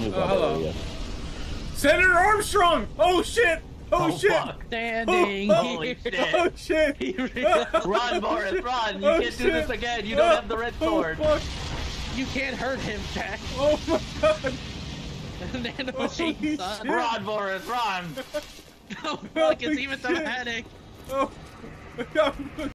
Hello. Senator Armstrong! Oh shit! Oh shit! Fuck. Standing Holy here. shit. Oh shit! He really- Run, Boris, run! You Oh, can't do shit. this again. You don't have the red sword. Oh fuck! You can't hurt him, Jack. Oh my god! Nano Holy machine, son. shit. Run, Boris, run! Oh, fuck, it's Holy even shit. automatic. Oh!